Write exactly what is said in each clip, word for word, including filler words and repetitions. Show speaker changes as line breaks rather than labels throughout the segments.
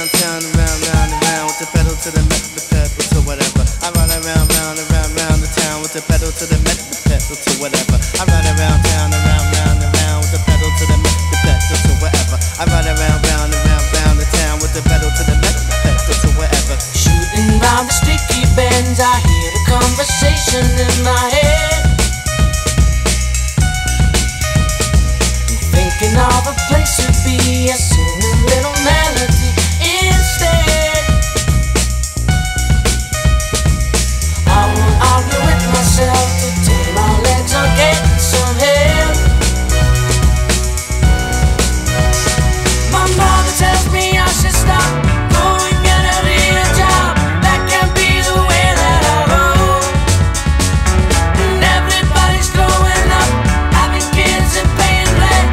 around town, around, round, and round with the pedal to the metal, the pedal to whatever. I ride around, round, and round, round the town with the pedal to the metal, the pedal to whatever. I ride around town, around, round, and round with the pedal to the metal, the pedal to whatever. I ride around, round, and round, round the town with the pedal to the metal, the pedal to whatever.
Shooting round the sticky bends, I hear the conversation in my head. Thinking of a place to be, I sing a little melody instead. I won't argue with myself today, my legs are getting some help. My mother tells me I should stop, go and get a real job. That can't be the way that I roll. And everybody's growing up, having kids and paying rent.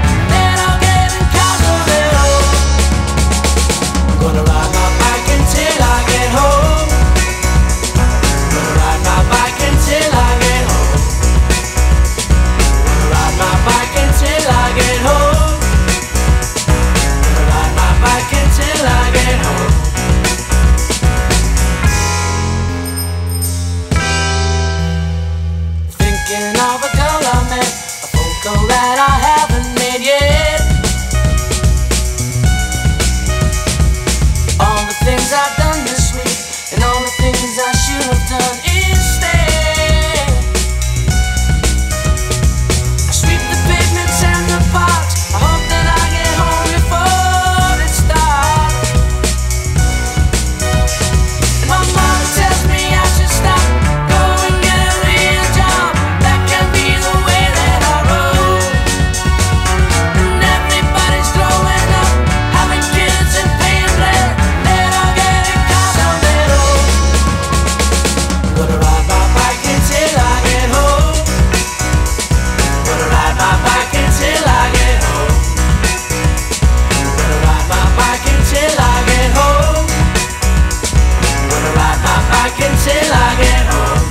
Gonna ride my bike until I get home. Gonna ride my bike until I get home. Gonna ride my bike until I get home. Gonna ride my bike until I get home. Thinking of a girl I met, a phone call that I haven't made yet. All the things I've done this week, and all the things I should have done instead. I sweep the pavements and the parks, I hope that I get home before it starts. And my mom tells me I should stop, go and get a real job. That can't be the way that I roll. And everybody's growing up, having kids and paying rent. Gonna ride my bike until I get home. Gonna ride my bike until I get home. Gonna ride my bike until I get home. Gonna ride my bike until I get home.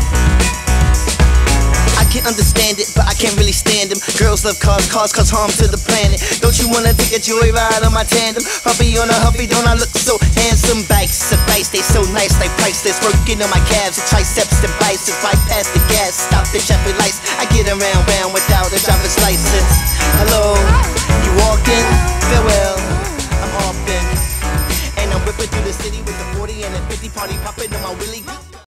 I can understand it, but I can't really stand them. Girls love cars, cars cause harm to the planet. Don't you wanna take a joyride on my tandem? Huffy on a huffy, don't I look so handsome? Bikes, advice, they so nice, like priceless. Working on my calves, and triceps and biceps. Bypass the gas, stop the traffic lights. I get around, round without a driver's license. Hello,